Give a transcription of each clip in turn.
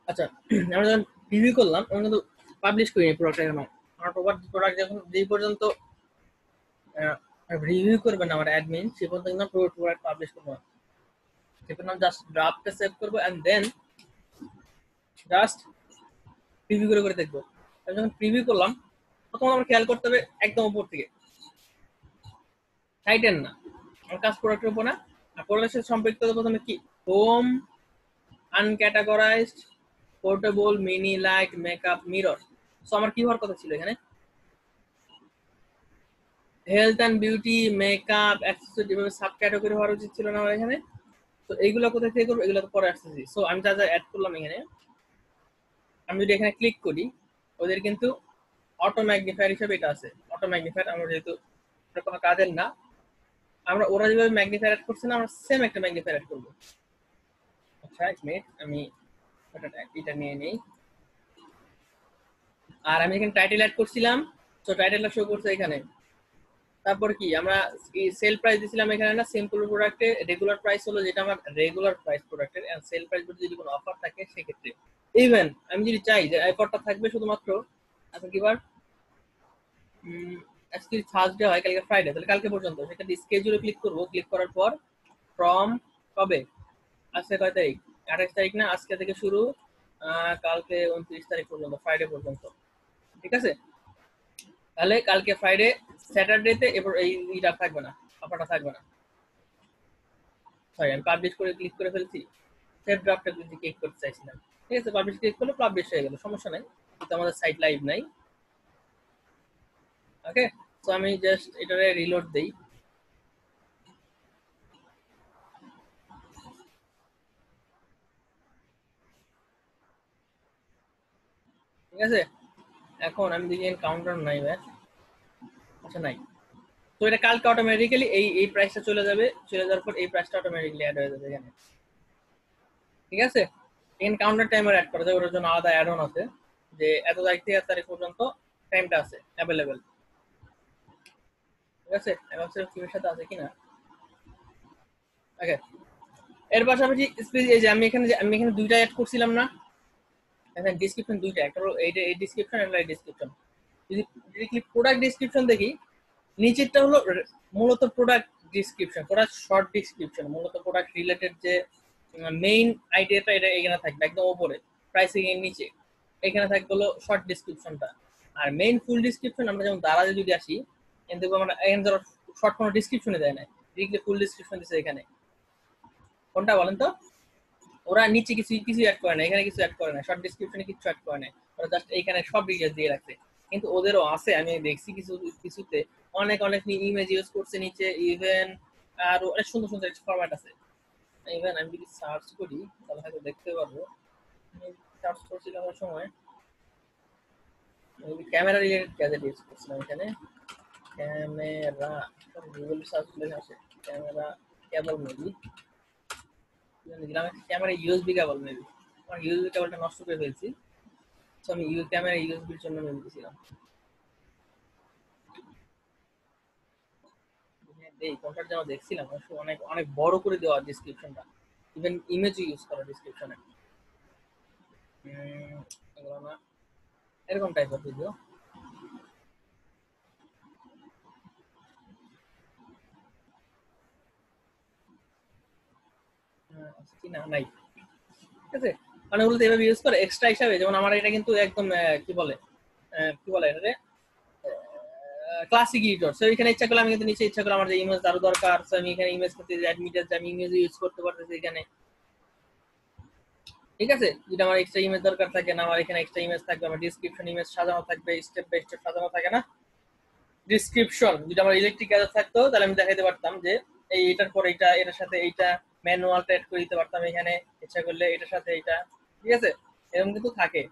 আচ্ছা, আমরা যখন রিভিউ করলাম আমরা কিন্তু পাবলিশ করিনি প্রোডাক্ট এখনো। আমার প্রোডাক্ট যখন যেই পর্যন্ত রিভিউ করবে না আমার অ্যাডমিন, সে পর্যন্ত কিন্তু প্রোডাক্ট পাবলিশ করবো না। সেখানে আমি জাস্ট ড্রাফটে সেভ করবো অ্যান্ড দেন জাস্ট প্রিভিউ করে করে দেখবো। আমি যখন প্রিভিউ করলাম প্রথম আমার খেয়াল করতে হবে একদম উপর থেকে, সাইটের না। আমার কাজ প্রোডাক্টের উপর না। আর প্রোডাক্টের সাথে সম্পর্কিত প্রথমে কি home, uncategorized, portable, mini, light, makeup, mirror. So আমার কি হওয়ার কথা ছিল এখানে health and beauty, makeup, accessory, এভাবে সাব ক্যাটাগরি হওয়ার উচিত ছিল না আমার এখানে। তো এইগুলো কোথায় থেকে করবো, এগুলো তো পরে আসতেছি। সো আমি যা যা অ্যাড করলাম এখানে, আমি যদি এখানে ক্লিক করি ওদের কিন্তু অটো ম্যাগনিফায়ার হিসেবে এটা আছে। অটো ম্যাগনিফায়ার আমরা যেহেতু কোনো কাজের না, আমরা ওরা যেভাবে ম্যাগনিফায়ার অ্যাড করছে না, আমরা সেম একটা ম্যাগনিফায়ার অ্যাড করবো। আচ্ছা এক মিনিট, আমি এটা নিয়ে নেই। আর আমি এখানে টাইটেল অ্যাড করছিলাম, তো টাইটেলটা শো করছে এখানে। তারপর কি আমরা সেল প্রাইস দিছিলাম এখানে না, সিম্পল প্রোডাক্টে রেগুলার প্রাইস হলো যেটা আমার রেগুলার প্রাইস প্রোডাক্টের, এন্ড সেল প্রাইস যদি কোনো অফার থাকে সেক্ষেত্রে ইভেন আমি যদি চাই যে অফারটা থাকবে শুধুমাত্র আচ্ছা কিবার আজকে থার্সডে হয়, কালকে ফ্রাইডে, তাহলে কালকে পর্যন্ত সেটা স্কেজুলে ক্লিক করবো। ক্লিক করার পর ফ্রম কবে, আজকে কয় তারিখ, 28 তারিখ না, আজকে থেকে শুরু কালকে 29 তারিখ পর্যন্ত, ফ্রাইডে পর্যন্ত। ঠিক আছে, তাহলে কালকে ফ্রাইডে, স্যাটারডেতে এবার এইটা থাকবে না, অফারটা থাকবে না। সরি, আমি পাবলিশ করে ক্লিক করে ফেলছি, সেভ ড্রাফটে ক্লিক করতে চাইছিলাম। ঠিক আছে, পাবলিশ ক্লিক করলে পাবলিশ হয়ে গেল, সমস্যা নেই, কিন্তু আমাদের সাইট লাইভ নাই। ওকে, তো আমি জাস্ট এটারে রিলোড দেই। ঠিক আছে, এখন আমি দেখি কাউন্টার নাই ব্যাস, আচ্ছা নাই। তো এটা কালকে অটোমেটিক্যালি এই প্রাইসটা চলে যাবে, চলে যাওয়ার পর এই প্রাইসটা অটোমেটিক্যালি অ্যাড হয়ে যাবে এখানে। ঠিক আছে, এখানে কাউন্টার টাইমার অ্যাড করা যায়, ওর জন্য আলাদা অ্যাড অন আছে যে এত তারিখ থেকে এত তারিখ পর্যন্ত টাইমটা আছে অ্যাভেলেবেল। ঠিক আছে, এবার টিমের সাথে আছে কিনা। ওকে, এর পাশাপাশি এই যে আমি এখানে দুইটা অ্যাড করছিলাম না, এখানে ডেসক্রিপশন দুইটা, একটা হলো এই ডেসক্রিপশন, একটা এই ডেসক্রিপশন। যদি ডিরেক্টলি প্রোডাক্ট ডেসক্রিপশন দেখি, নিচেরটা হলো মূলত product description, product short description, মূলত প্রোডাক্ট রিলেটেড যে মেইন আইডিয়াটা এটা এখানে থাকবে একদম উপরে প্রাইসিং এর নিচে, এখানে থাকবে হলো শর্ট ডিসক্রিপশনটা। আর মেইন ফুল ডিসক্রিপশন আমরা যেমন দারাজে যদি আসি, কিন্তু আমরা এখানে ধরো শর্ট কোনো ডিসক্রিপশনে দেয় না, ডিরেক্টলি ফুল ডিসক্রিপশন দিচ্ছে এখানে। কোনটা বলেন তো, ওরা নিচে কিছু কিছু অ্যাড করে না, এখানে কিছু অ্যাড করে না, শর্ট ডিসক্রিপশনে কিছু অ্যাড করে না, ওরা জাস্ট এইখানে সব ডিটেইলস দিয়ে রাখছে। কিন্তু ওদেরও আছে, আমি দেখছি কিছু কিছুতে অনেক অনেক ইমেজ ইউজ করছে নিচে, ইভেন আর অনেক সুন্দর সুন্দর ফরম্যাট আছে। ইভেন আমি যদি সার্চ করি তাহলে হয়তো দেখতে পারবো, সার্চ করছিলাম ওই সময় ক্যামেরা রিলেটেড গ্যাজেট ইউজ করছিলাম এখানে। ক্যামেরা, গুগল সার্চ করলে আসে ক্যামেরা কেবল মেবি, দিলাম ক্যামেরা ইউএসবি কেবল মেবি, আমার ইউএসবি কেবলটা নষ্ট করে ফেলছি, তো আমি ক্যামেরা ইউএসবির জন্য মেবি দিয়েছিলাম। এই কোনটার যেন দেখছিলাম অনেক অনেক বড় করে দেওয়া ডিসক্রিপশনটা, ইভেন ইমেজ ইউজ করা ডিসক্রিপশনে, এগুলো না, এরকম টাইপের ভিডিও। না নাই, ঠিক আছে, মানে ওগুলো এভাবে ইউজ করে এক্সট্রা হিসাবে। যেমন আমার এটা কিন্তু একদম কি বলে এটা ক্লাসিক এডিটর, সো এখানে ইচ্ছা করলে আমি কিন্তু নিচে ইচ্ছা করলে আমার যে ইমেজ আরো দরকার, সো আমি এখানে ইমেজ করতে অ্যাডমিটার আমি ইমেজ ইউজ করতে পারতেছি এখানে। ঠিক আছে, যেটা আমার এক্সট্রা ইমেজ দরকার থাকে না, আমার এখানে এক্সট্রা ইমেজ থাকবে, আমার ডিসক্রিপশন ইমেজ সাজানো থাকবে, স্টেপ বাই স্টেপ সাজানো থাকে না ডিসক্রিপশন। যদি আমার ইলেকট্রিক গ্যাজেট থাকতো তাহলে আমি দেখাইতে পারতাম যে এইটার পর এইটা, এটার সাথে এইটা, ম্যানুয়ালটা অ্যাড করে দিতে পারতাম এখানে ইচ্ছা করলে, এটার সাথে এইটা। ঠিক আছে, এরকম কিন্তু থাকে।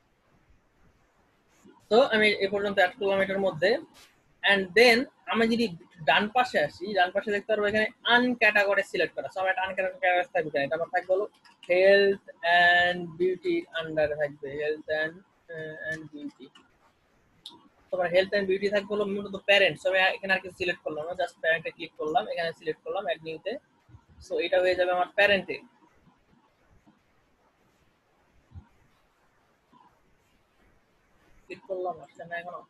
তো আমি এ পর্যন্ত অ্যাড করলাম এটার মধ্যে, এন্ড দেন আমি যদি ডান পাশে আসি, ডান পাশে দেখতে পারবো এখানে আনক্যাটাগরি সিলেক্ট করা। সো আমার একটা আনক্যাটাগরি থাকবে, এটা আমার থাকবে হলো হেলথ এন্ড বিউটি, আন্ডারে থাকবে হেলথ এন্ড বিউটি। তোমার হেলথ এন্ড বিউটি থাকবে হলো মূলত প্যারেন্টস। আমি এখানে আর কিছু সিলেক্ট করলাম না, জাস্ট প্যারেন্টে ক্লিক করলাম, এখানে সিলেক্ট করলাম অ্যাড নিউতে। সো এটা হয়ে যাবে আমার প্যারেন্টে। ক্লিক করলাম, আসছে না এখনো।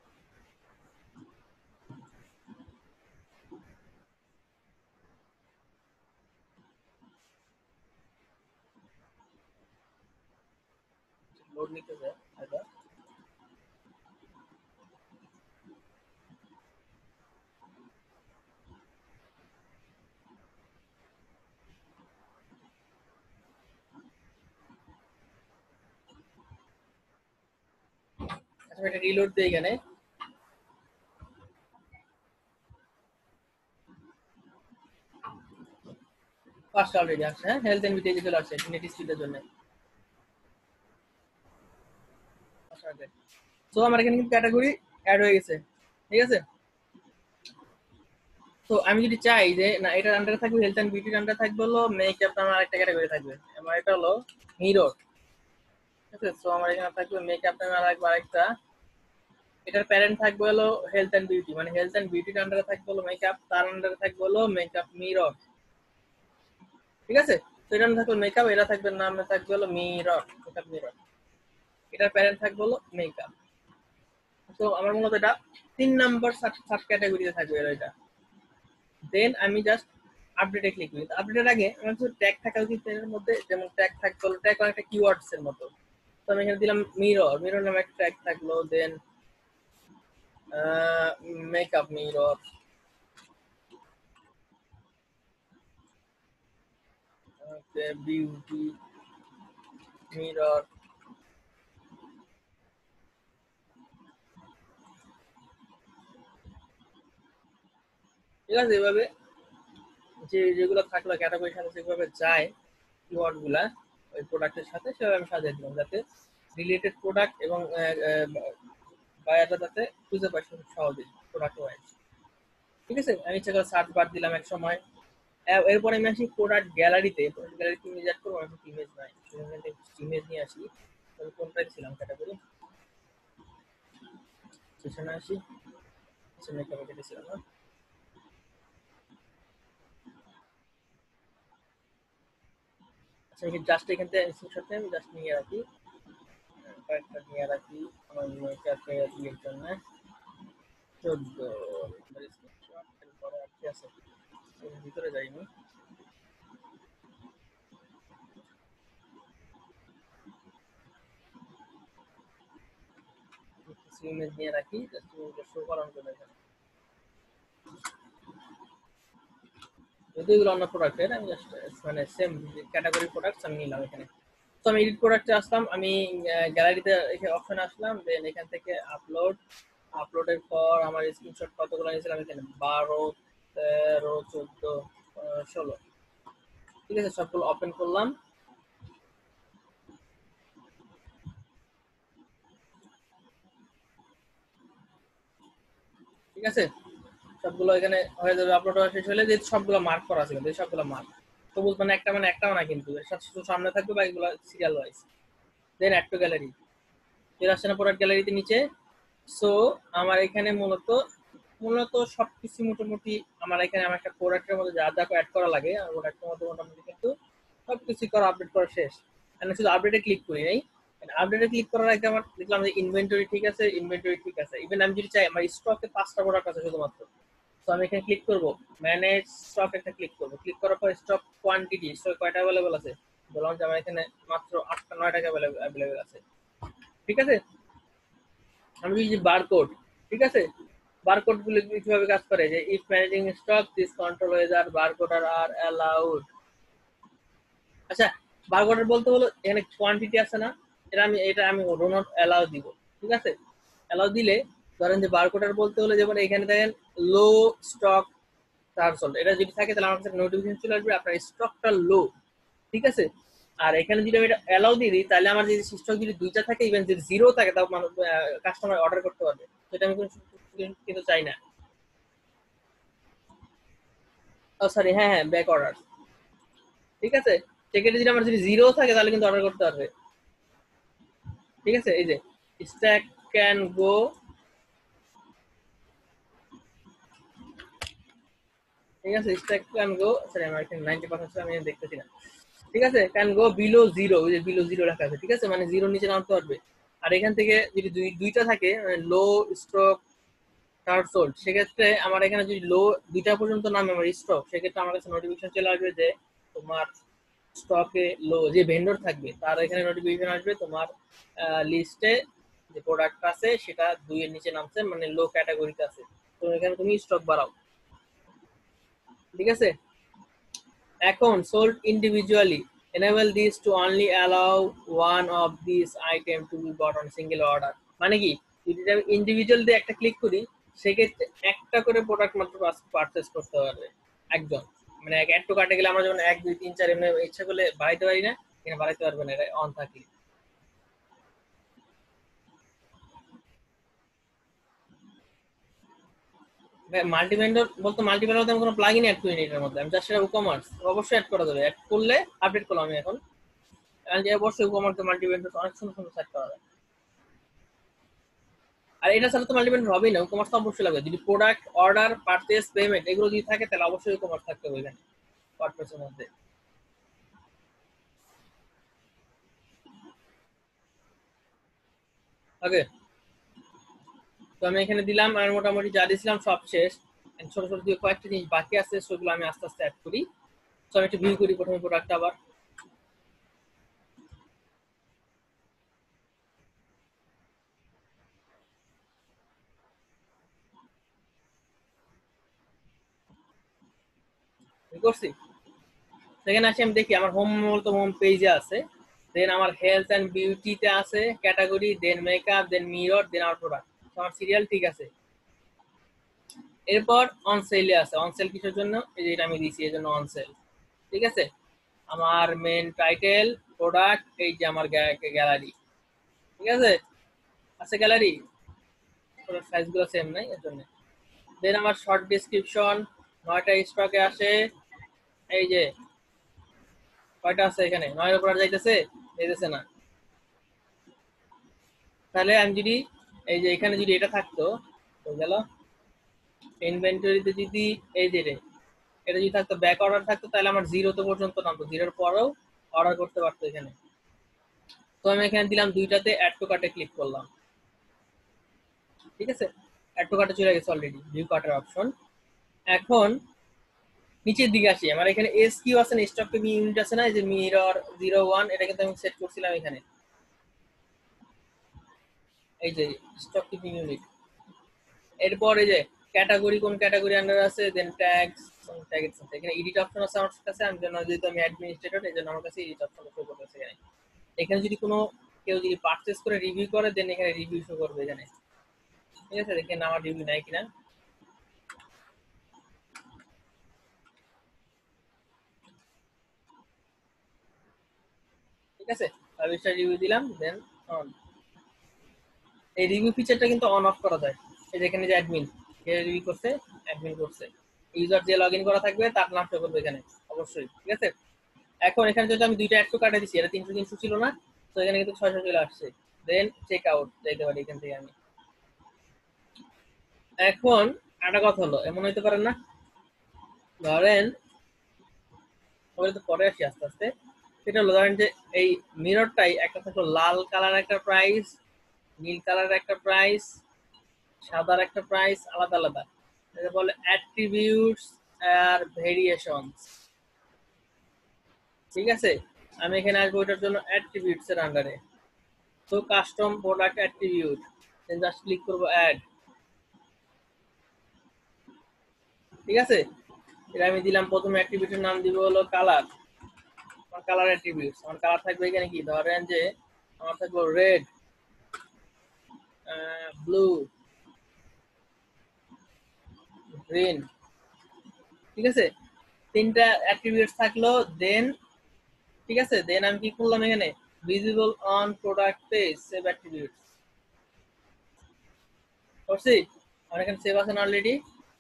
লোড নিতেছে হয়তো। আচ্ছা এটা রিলোড দিই এখানে। ফার্স্ট অলরেডি আসছে, হ্যাঁ হেলথ এন্ড বিউটি চলে আসছে নেট স্পিডের জন্য। তো আমার এখানে কিন্তু ক্যাটাগরি অ্যাড হয়ে গেছে, ঠিক আছে। তো আমি যদি চাই যে না এটার আন্ডারে থাকবে হেলথ এন্ড বিউটির আন্ডারে থাকবে হলো মেকআপ, আমার আরেকটা ক্যাটাগরি থাকবে, আমার এটা হলো মিরর, ঠিক আছে। তো আমার এখানে থাকবে মেকআপ নামে আরেকটা, এটার প্যারেন্ট থাকবে হলো হেলথ এন্ড বিউটি, মানে হেলথ এন্ড বিউটির আন্ডারে থাকবে হলো মেকআপ, তার আন্ডারে থাকবে হলো মেকআপ মিরর, ঠিক আছে। তো এটার নাম থাকবে মেকআপ, এটা থাকবে নামে থাকবে হলো মিরর, মেকআপ মিরর। এটার প্যারেন্ট থাকবে হলো মেকআপ। তো আমার মূলত এটা 3 নাম্বার সাব ক্যাটাগরিতে থাকবে এটা। দেন আমি জাস্ট আপডেটে ক্লিক করি। আপডেটের আগে আমার কিছু ট্যাগ থাকা উচিত এর মধ্যে, যেমন ট্যাগ থাকতো, ট্যাগ অনেকটা কিওয়ার্ডস এর মতো। তো আমি এখানে দিলাম মিরর, মিরর নামে একটা ট্যাগ থাকলো। Then makeup mirror, beauty mirror, ঠিক আছে। এভাবে যেগুলো থাকলো ক্যাটাগরির সাথে যেভাবে যায় কিওয়ার্ড গুলা ওই প্রোডাক্টের সাথে, সেভাবে আমি সাজিয়ে দিলাম যাতে রিলেটেড প্রোডাক্ট এবং বায়াররা যাতে খুঁজে পায় খুব সহজেই প্রোডাক্ট ওয়াইজ, ঠিক আছে। আমি ইচ্ছা করে সার্চ বার দিলাম এক সময়। এরপরে আমি আসি প্রোডাক্ট গ্যালারিতে। প্রোডাক্ট গ্যালারিতে ইমেজ অ্যাড করবো, আমি ইমেজ নাই, ইমেজ নিয়ে আসি। আমি কোনটায় ছিলাম ক্যাটাগরি, সেখানে আসি, মেকআপে কেটেছিলাম না। আচ্ছা জাস্ট এখান থেকে স্ক্রিনশটে আমি জাস্ট নিয়ে রাখি, কয়েকটা নিয়ে রাখি আমার মেকআপে ইয়ের জন্য। 14 স্ক্রিনশট, এরপরে আর কি আছে এর ভিতরে যাইনি। কিছু ইমেজ নিয়ে রাখি জাস্ট ইমেজটা শো করার জন্য এখানে। যদি এগুলো অন্য প্রোডাক্টের, আমি জাস্ট মানে সেম ক্যাটাগরি প্রোডাক্টস আমি নিলাম এখানে। তো আমি এডিট প্রোডাক্টে আসলাম, আমি গ্যালারিতে এখানে অপশনে আসলাম, দেন এখান থেকে আপলোড, আপলোডের পর আমার স্ক্রিনশট কতগুলো নিয়েছিলাম এখানে 12, 13, 14, 16, ঠিক আছে। সবগুলো ওপেন করলাম, ঠিক আছে। সবগুলো এখানে হয়ে যাবে, আপলোড হওয়া শেষ হলে যে সবগুলো মার্ক করা আছে, কিন্তু সবগুলো মার্ক সবুজ, মানে একটা মানে একটাও না কিন্তু, এর সাথে শুধু সামনে থাকবে বা এগুলো serial wise. Then add to gallery, এর আসছে না প্রোডাক্ট গ্যালারিতে নিচে। সো আমার এখানে মূলত মূলত সবকিছু মোটামুটি আমার এখানে আমার একটা প্রোডাক্টের মধ্যে যা যা অ্যাড করা লাগে আমার প্রোডাক্টের মধ্যে মোটামুটি কিন্তু সবকিছু করা, আপডেট করা শেষ। আমি শুধু আপডেটে ক্লিক করি নাই। আপডেটে ক্লিক করার আগে আমার দেখলাম যে ইনভেন্টরি ঠিক আছে, ইনভেন্টরি ঠিক আছে। ইভেন আমি যদি চাই আমার স্টকে 5টা প্রোডাক্ট আছে শুধুমাত্র, তো আমি এখানে ক্লিক করব, ম্যানেজ স্টক একটা ক্লিক করব। ক্লিক করার পর স্টক কোয়ান্টিটি, স্টক কয়টা অ্যাভেলেবল আছে, বললাম যে আমার এখানে মাত্র 8টা 9টা অ্যাভেলেবল আছে, ঠিক আছে। আমি যদি বারকোড, ঠিক আছে, বারকোড গুলো কিভাবে কাজ করে, যে if managing stock this control whether barcode are allowed. আচ্ছা বারকোড বলতে হলো এখানে কোয়ান্টিটি আছে না, এটা আমি ডো নট অ্যালাউ দিব, ঠিক আছে। অ্যালাউ দিলে ধরেন যে বারকোডার বলতে হলে যেমন এখানে দেখেন লো স্টক টার্সল, এটা যদি থাকে তাহলে আমার কাছে নোটিফিকেশন চলে আসবে আপনার স্টকটা লো, ঠিক আছে। আর এখানে যদি আমি এটা অ্যালাউ দিয়ে দিই তাহলে আমার যদি স্টক যদি 2টা থাকে, ইভেন যদি 0 থাকে, তাও মানুষ কাস্টমার অর্ডার করতে পারবে। সেটা আমি কিন্তু চাই না। ও সরি, হ্যাঁ হ্যাঁ ব্যাক অর্ডার, ঠিক আছে। সেক্ষেত্রে যদি আমার যদি 0 থাকে তাহলে কিন্তু অর্ডার করতে পারবে, ঠিক আছে। এই যে স্ট্যাক ক্যান গো, ঠিক আছে, স্ট্যাক ক্যান গো, সরি আমার এখানে 90% আমি দেখতেছি না, ঠিক আছে। ক্যান গো বিলো 0, ওই যে বিলো 0 লেখা আছে, ঠিক আছে, মানে 0 নিচে নামতে পারবে। আর এখান থেকে যদি দুইটা থাকে লো স্টক থার্ড সোল্ড, সেক্ষেত্রে আমার এখানে যদি লো দুইটা পর্যন্ত নামে আমার স্টক, সেক্ষেত্রে আমার কাছে নোটিফিকেশন চলে আসবে যে তোমার স্টকে লো যে ভেন্ডর থাকবে তার এখানে নোটিফিকেশন আসবে তোমার লিস্টে যে প্রোডাক্ট আছে সেটা 2 এর নিচে নামছে, মানে লো ক্যাটাগরিতে আছে, তো এখানে তুমি স্টক বাড়াও। ঠিক আছে, এখন sold individually, enable this to only allow one of these item to be bought on single order। মানে কি, যদি আমি ইন্ডিভিজুয়াল দিয়ে একটা ক্লিক করি, সেক্ষেত্রে একটা করে প্রোডাক্ট মাত্র পারচেস করতে পারবে একজন, মানে অ্যাড টু কার্টে গেলে আমরা যেমন 1 2 3 4 এমনি ইচ্ছা করলে বাড়াইতে পারি না, এখানে বাড়াইতে পারবে না, এটা অন থাকলে। মাল্টি ভেন্ডর বলতে মাল্টি ভেন্ডর আমি কোনো প্লাগইন অ্যাড করিনি এটার মধ্যে, আমি জাস্ট এটা ই-কমার্স অবশ্যই অ্যাড করা যাবে, অ্যাড করলে আপডেট করলাম আমি এখন, যে অবশ্যই ই-কমার্সে মাল্টি ভেন্ডর অনেক সুন্দর সুন্দর সেট করা যায়। আর এটা ছাড়া তো মাল্টি ভেন্ডর হবেই না, ই-কমার্স তো অবশ্যই লাগবে, যদি প্রোডাক্ট অর্ডার পারচেজ পেমেন্ট এগুলো যদি থাকে তাহলে অবশ্যই ই-কমার্স থাকতে হবে এখানে ওয়ার্ডপ্রেসের মধ্যে। ওকে, তো আমি এখানে দিলাম, আর মোটামুটি যা দিয়েছিলাম সব শেষ। ছোট ছোট দিয়ে কয়েকটা জিনিস বাকি আছে, সেগুলো আমি আস্তে আস্তে অ্যাড করি। তো আমি একটু ভিউ করি প্রথমে প্রোডাক্ট আবার। করছি, সেখানে আসি আমি দেখি আমার হোম বলতে হোম পেজে আছে, দেন আমার হেলথ অ্যান্ড বিউটিতে আছে category, then makeup, then mirror, then আমার প্রোডাক্ট, আমার সিরিয়াল ঠিক আছে। এরপর অন সেলে আছে, অন সেল কিসের জন্য, এই যে এটা আমি দিছি এই জন্য অন সেল। ঠিক আছে, আমার মেন টাইটেল প্রোডাক্ট, এই যে আমার গ্যালারি, ঠিক আছে, আছে গ্যালারি, সাইজগুলো সেম নাই এর জন্য। দেন আমার শর্ট ডেসক্রিপশন 9টা স্টকে আসে, এই যে কয়টা আছে এখানে, 9 এর উপর যাইতেছে, যাইতেছে না, তাহলে আমি যদি এই যে এখানে যদি এটা থাকতো, তো গেল ইনভেন্টরিতে যদি এই যে এটা যদি থাকতো ব্যাক অর্ডার থাকতো, তাহলে আমার 0 তো পর্যন্ত নামতো, 0-এর পরেও অর্ডার করতে পারতো এখানে। তো আমি এখানে দিলাম দুইটাতে অ্যাড টু কার্টে ক্লিক করলাম। ঠিক আছে, অ্যাড টু কার্টে চলে গেছে অলরেডি, ভিউ কার্টের অপশন। এখন নিচের দিকে আসি, আমার এখানে এস কিউ আছে না, স্টক টেকিং ইউনিট আছে না, এই যে মিরর 01, এটা কিন্তু আমি সেট করছিলাম এখানে, এই যে স্টক টেকিং ইউনিট। এরপর এই যে ক্যাটাগরি, কোন ক্যাটাগরি আন্ডার আছে, দেন ট্যাগস, ট্যাগের সাথে এখানে এডিট অপশন আছে আমার কাছে, আমি জন্য যেহেতু আমি অ্যাডমিনিস্ট্রেটর এই জন্য আমার কাছে এডিট অপশন শো করতেছে এখানে। এখানে যদি কোনো কেউ যদি পারচেজ করে রিভিউ করে, দেন এখানে রিভিউ শো করবে এখানে। ঠিক আছে, দেখেন আমার রিভিউ নাই কিনা। ঠিক আছে, সার্ভিসটা রিভিউ দিলাম, দেন অন। এই রিভিউ ফিচারটা কিন্তু অন অফ করা যায়, এই যেখানে যে অ্যাডমিন কে রিভিউ করছে, অ্যাডমিন করছে, ইউজার যে লগইন করা থাকবে তার নাম শো করবে এখানে অবশ্যই। ঠিক আছে, এখন এখানে যদি আমি দুইটা 100 কাটা দিচ্ছি, এটা 300 ছিল না, তো এখানে কিন্তু 600 চলে আসছে, দেন চেক আউট যাইতে পারি এখান থেকে আমি। এখন একটা কথা হলো, এমন হইতে পারে না, ধরেন ওগুলো তো পরে আসি আস্তে আস্তে, সেটা হলো ধরেন যে এই মিররটাই একটা থাকলো লাল কালার একটা প্রাইস, নীল কালার একটা প্রাইস, সাদার একটা প্রাইস, আলাদা আলাদা, এটা বলে অ্যাট্রিবিউটস আর ভেরিয়েশনস। ঠিক আছে, আমি এখানে আসবো ওইটার জন্য অ্যাট্রিবিউটস এর আন্ডারে, তো custom product attribute, then just click করব অ্যাড। ঠিক আছে, এটা আমি দিলাম, প্রথমে অ্যাট্রিবিউটের নাম দিব হলো কালার, আমার কালার অ্যাট্রিবিউটস, আমার কালার থাকবে এখানে কি, ধরেন যে আমার থাকবে রেড, ব্লু, গ্রিন। ঠিক আছে, তিনটা অ্যাট্রিবিউটস থাকলো, দেন ঠিক আছে, দেন আমি কি করলাম এখানে visible on product page, save attributes করছি, আমার এখানে সেভ আছে না অলরেডি,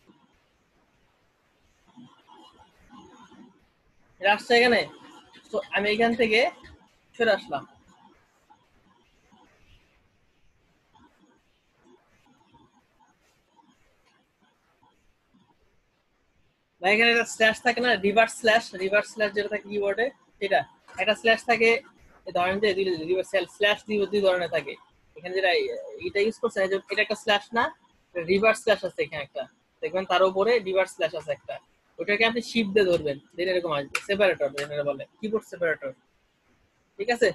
আসছে এখানে। তো আমি এখান থেকে সরে আসলাম, ভাই এখানে একটা স্ল্যাশ থাকে না, রিভার্স স্ল্যাশ, রিভার্স স্ল্যাশ যেটা থাকে কিবোর্ডে, সেটা একটা স্ল্যাশ থাকে, ধরেন যে স্ল্যাশ দুই ধরনের থাকে, এখানে যেটা এটা ইউজ করছেন, এটা একটা স্ল্যাশ না, রিভার্স স্ল্যাশ আছে এখানে একটা, দেখবেন তার উপরে রিভার্স স্ল্যাশ আছে একটা, ওটাকে আপনি শিফট দিয়ে ধরবেন, দেন এরকম আসবে সেপারেটর, যেটা বলে কিবোর্ড সেপারেটর। ঠিক আছে,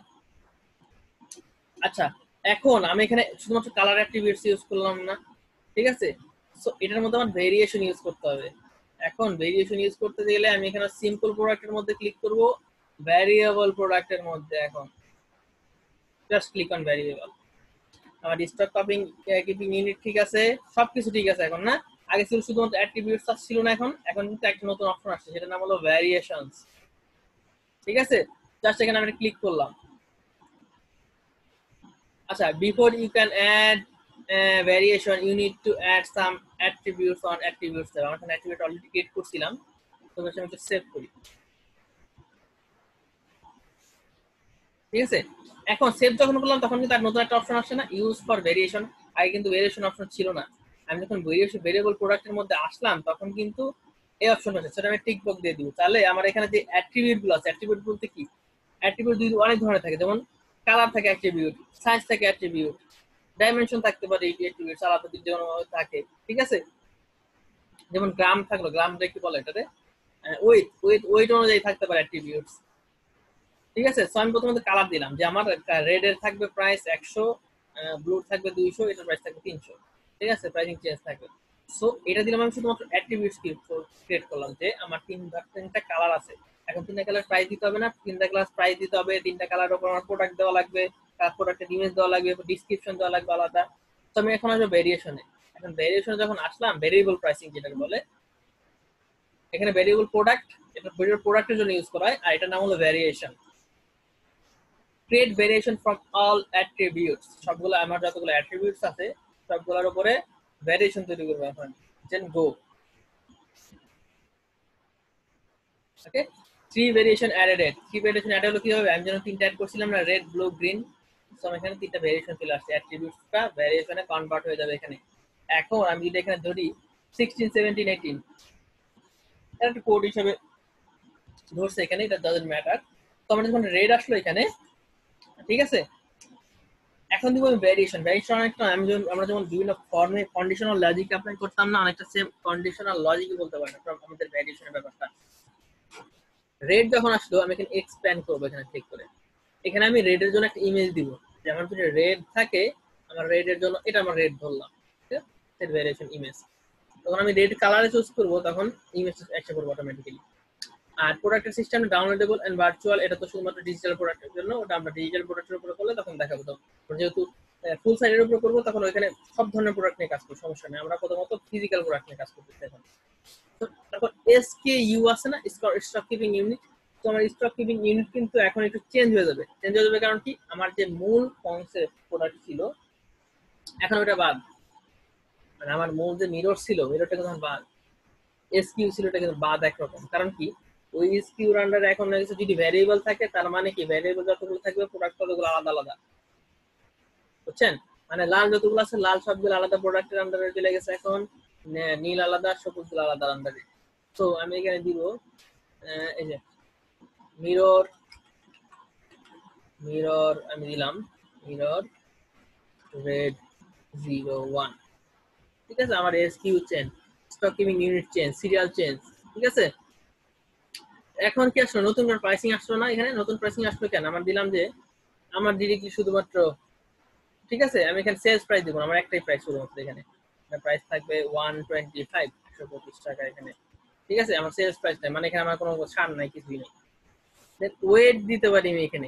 আচ্ছা এখন আমি এখানে শুধুমাত্র কালার অ্যাট্রিবিউটস ইউজ করলাম না, ঠিক আছে, সো এটার মধ্যে আমার ভেরিয়েশন ইউজ করতে হবে। এখন ভেরিয়েশন ইউজ করতে গেলে আমি এখানে সিম্পল প্রোডাক্টের মধ্যে ক্লিক করব, ভ্যারিয়েবল প্রোডাক্টের মধ্যে এখন জাস্ট ক্লিক অন ভ্যারিয়েবল। আমার স্টক কিপিং ইউনিট ঠিক আছে, সবকিছু ঠিক আছে এখন না, আগে ছিল শুধুমাত্র অ্যাট্রিবিউটস ছিল না, এখন এখন কিন্তু একটা নতুন অপশন আসছে, সেটার নাম হলো ভ্যারিয়েশনস। ঠিক আছে, জাস্ট এখানে আমি ক্লিক করলাম। আচ্ছা, before you can add variation you need to add some attributes on attributes. আমার এখানে অ্যাট্রিবিউট অলরেডি ক্রিয়েট করছিলাম, তো আমি একটু সেভ করি। ঠিক আছে, এখন সেভ যখন করলাম তখন কিন্তু আর নতুন একটা অপশন আসছে না, ইউজ ফর ভেরিয়েশন। আগে কিন্তু ভেরিয়েশন অপশন ছিল না, আমি যখন ভেরিয়েবল প্রোডাক্টের মধ্যে আসলাম তখন কিন্তু এই অপশন আছে, সেটা আমি টিক বক্স দিয়ে দিব। তাহলে আমার এখানে যে অ্যাট্রিবিউট গুলো আছে, অ্যাট্রিবিউট বলতে কি, অ্যাট্রিবিউট অনেক ধরনের থাকে, যেমন কালার থাকে অ্যাট্রিবিউট, সাইজ থাকে অ্যাট্রিবিউট, ডাইমেনশন থাকতে পারে, এই অ্যাট্রিবিউট আলাদা যেমন থাকে। ঠিক আছে, যেমন গ্রাম থাকলো, গ্রামটা কি বলে এটাতে, ওয়েট অনুযায়ী থাকতে পারে অ্যাট্রিবিউটস। ঠিক আছে, সো আমি প্রথমত কালার দিলাম যে আমার রেড এর থাকবে প্রাইস 100, ব্লু থাকবে 200, এটার প্রাইস থাকবে 300। ঠিক আছে, প্রাইসিং চেঞ্জ থাকবে। সো এটা দিলাম আমি শুধুমাত্র অ্যাট্রিবিউটস ক্রিয়েট করলাম যে আমার তিনটা কালার আছে, এখন তিনটা কালার প্রাইস দিতে হবে না, তিনটা কালার প্রাইস দিতে হবে, তিনটা কালার উপর আমার প্রোডাক্ট দেওয়া লাগবে, তার প্রোডাক্টের ইমেজ দেওয়া লাগবে, ডিসক্রিপশন দেওয়া লাগবে আলাদা। তো আমি এখন আসবো ভেরিয়েশনে। এখন ভেরিয়েশনে যখন আসলাম, ভেরিয়েবল প্রাইসিং যেটাকে বলে, এখানে ভেরিয়েবল প্রোডাক্ট, এটা ভেরিয়েবল প্রোডাক্টের জন্য ইউজ করা হয়, আর এটার নাম হলো variation. Create variation from all attributes, সবগুলো আমার যতগুলো অ্যাট্রিবিউটস আছে সবগুলোর উপরে ভেরিয়েশন তৈরি করবো এখন, then go. Okay, three variation added. Three variation add হলো কিভাবে, আমি যেন তিনটা অ্যাড করছিলাম না, রেড ব্লু গ্রিন, সো আমি এখানে তিনটা ভেরিয়েশন চলে আসছে, অ্যাট্রিবিউটসটা ভেরিয়েশনে কনভার্ট হয়ে যাবে এখানে। এখন আমি যদি এখানে ধরি 16 17 18, এটা একটা কোড হিসেবে ধরছে এখানে, এটা ডাজন্ট ম্যাটার। তো আমার যখন রেড আসলো এখানে, ঠিক আছে, এখন দিব আমি ভেরিয়েশন। ভেরিয়েশন অনেকটা আমরা যেমন বিভিন্ন ফর্মে কন্ডিশনাল লজিক অ্যাপ্লাই করতাম না, অনেকটা সেম কন্ডিশনাল লজিকই বলতে পারেন আমাদের ভেরিয়েশনের ব্যাপারটা। রেড যখন আসলো আমি এখানে এক্সপ্যান্ড করবো, এখানে ক্লিক করে এখানে আমি রেড এর জন্য একটা ইমেজ দিব, যে আমার যদি রেড থাকে, আমার রেড এর জন্য এটা আমার রেড ধরলাম, ঠিক আছে, সেট ভেরিয়েশন ইমেজ। তখন আমি রেড কালারে চুজ করবো, তখন ইমেজটা অ্যাকসেপ্ট করবো অটোমেটিক্যালি। আর প্রোডাক্টের সিস্টেম ডাউনলোডেবল এন্ড ভার্চুয়াল, এটা তো শুধুমাত্র ডিজিটাল প্রোডাক্টের জন্য, ওটা আমরা ডিজিটাল প্রোডাক্টের উপরে করলে তখন দেখাবো। তো যেহেতু ফুল সাইডের উপর করবো, তখন ওইখানে সব ধরনের প্রোডাক্ট নিয়ে কাজ করবো, সমস্যা নেই, আমরা প্রথমত ফিজিক্যাল প্রোডাক্ট নিয়ে কাজ করতেছি এখন। তো তারপর SKU আছে না, স্টক কিপিং ইউনিট, তো আমার স্টক কিপিং ইউনিট কিন্তু এখন একটু চেঞ্জ হয়ে যাবে। চেঞ্জ হয়ে যাবে কারণ কি, আমার যে মূল কনসেপ্ট প্রোডাক্ট ছিল এখন ওটা বাদ, মানে আমার মূল যে মিরর ছিল, মিররটা কিন্তু বাদ, SKU ছিল এটা কিন্তু বাদ একরকম। কারণ কি, ওই SKUর আন্ডারে এখন কিছু যদি ভ্যারিয়েবল থাকে, তার মানে কি ভ্যারিয়েবল যতগুলো থাকবে প্রোডাক্ট ততগুলো আলাদা আলাদা, বুঝছেন, মানে লাল যতগুলো আছে লাল সবগুলো আলাদা প্রোডাক্টের আন্ডারে চলে গেছে এখন, নীল আলাদা, সবুজ গুলো আলাদা আন্ডারে। তো আমি এখানে দিব এই যে মিরর, মিরর আমি দিলাম মিরর রেড 01। ঠিক আছে, আমার SKU change, stock keeping unit change, serial change. ঠিক আছে, এখন কি আসলো, নতুন করে প্রাইসিং আসলো না, এখানে নতুন প্রাইসিং আসলো কেন, আমার দিলাম যে আমার ডিরেক্টলি শুধুমাত্র, ঠিক আছে, আমি এখানে সেলস প্রাইস দিব, আমার একটাই প্রাইস শুধুমাত্র এখানে, প্রাইস থাকবে 125, 125 টাকা এখানে। ঠিক আছে, আমার সেলস প্রাইস নাই, মানে এখানে আমার কোনো ছাড় নাই, কিছুই নেই। ওয়েট দিতে পারি আমি এখানে,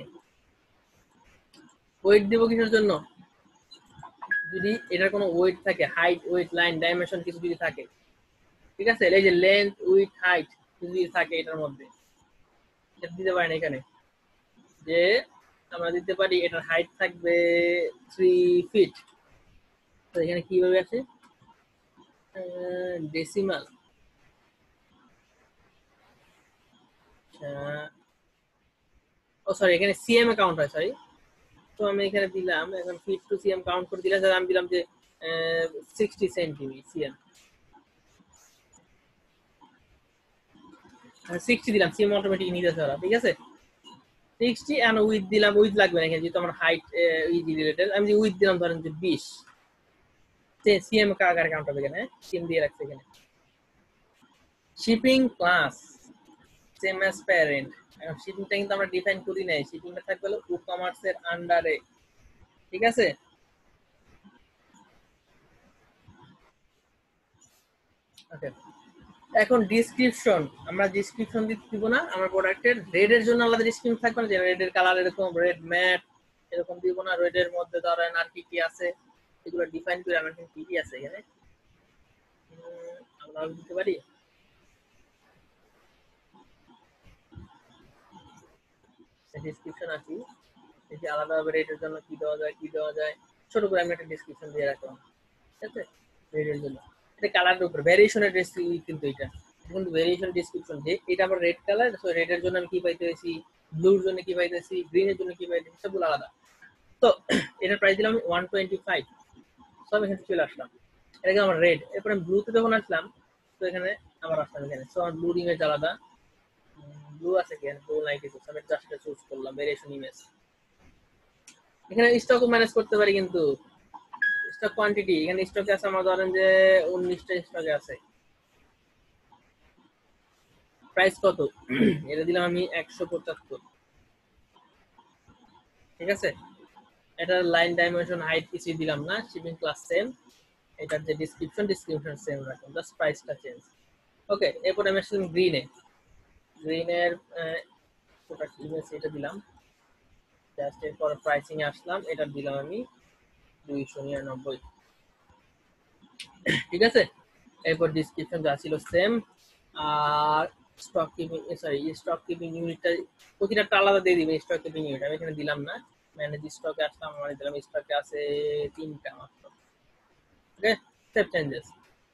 ওয়েট দিব কিসের জন্য, যদি এটার কোনো ওয়েট থাকে, হাইট ওয়েট লাইন ডাইমেনশন কিছু যদি থাকে, ঠিক আছে, এই যে লেন্থ উইথ হাইট যদি থাকে এটার মধ্যে, এটা দিতে পারেন এখানে, যে আমরা দিতে পারি এটার হাইট থাকবে 3 ফিট। তো এখানে কিভাবে আছে, ডেসিমাল, ও সরি এখানে সিএম এ কাউন্ট হয়, সরি। তো আমি এখানে দিলাম, এখন ফিট টু সিএম কাউন্ট করে দিলাম, আমি দিলাম যে 60 সেন্টিমিটার সিএম, 60 দিলাম, সিএম অটোমেটিক নিতে ছাড়া। ঠিক আছে, 60 এন্ড উইথ দিলাম, উইথ লাগবে না এখানে যেহেতু আমার হাইট ইজি রিলেটেড, আমি উইথ দিলাম ধরেন যে 20, সিএম কার কাউন্ট হবে এখানে, সিএম দিয়ে রাখছে এখানে। Shipping class same as parent, এখন শিপিংটা কিন্তু আমরা ডিফাইন করি নাই, শিপিংটা থাকবে হলো ই কমার্সের আন্ডারে, ঠিক আছে। ওকে, এখন ডিসক্রিপশন, আমরা ডিসক্রিপশন দিব না, আমরা প্রোডাক্টের রেডের জন্য আলাদা ডিসক্রিপশন থাকবে না, যে রেডের কালার এরকম রেড ম্যাট এরকম দিব না, রেডের মধ্যে ধরেন আর কি কি আছে এগুলো ডিফাইন করে আমরা কি কি আছে এখানে আমরা দিতে পারি। ডিসক্রিপশন আছে, এই যে আলাদাভাবে রেডের জন্য কি দেওয়া যায় কি দেওয়া যায়, ছোট করে আমি একটা ডিসক্রিপশন দিয়ে রাখলাম, ঠিক আছে। রেডের জন্য এটা কালারের উপর ভেরিয়েশনের ডেসক্রিপশন, কিন্তু এটা কিন্তু ভেরিয়েশন ডেসক্রিপশন, যে এটা আমার রেড কালার, সো রেডের জন্য আমি কি পাইতেছি, ব্লুর জন্য কি পাইতেছি, গ্রিনের জন্য কি পাইতেছি, সবগুলো আলাদা। তো এটার প্রাইস দিলাম 125, সব এখানে চলে আসলাম, এটা আমার রেড। এরপরে আমি ব্লুতে যখন আসলাম, তো এখানে আবার আসলাম এখানে, সো আমার ব্লু ইমেজ আলাদা, ব্লু আছে কি, ব্লু নাই কিছু, আমি জাস্ট চুজ করলাম ভেরিয়েশন ইমেজ। এখানে স্টক ম্যানেজ করতে পারি, কিন্তু স্টক কোয়ান্টিটি এখানে স্টকে আছে আমার ধরেন যে 19টা স্টকে আছে। প্রাইস কত, এটা দিলাম আমি 175, ঠিক আছে। এটা লাইন ডাইমেনশন হাইট কিছু দিলাম না, শিপিং ক্লাস সেম, এটার যে ডিসক্রিপশন সেম রাখুন, জাস্ট প্রাইসটা চেঞ্জ। ওকে, এরপর আমি আসলাম গ্রিনের প্রোডাক্ট ইমেজ এটা দিলাম, জাস্ট এরপর প্রাইসিং এ আসলাম, এটা দিলাম আমি 299, ঠিক আছে। এরপর ডিসক্রিপশন যা ছিল সেম, আর স্টক কিপিং স্টক কিপিং ইউনিটটা প্রতিটা আলাদা দিয়ে দিবে, স্টক কিপিং ইউনিট আমি এখানে দিলাম না, ম্যানেজ স্টকে আসলাম, আমার দিলাম স্টকে আছে 3টা মাত্র, ওকে। Save changes.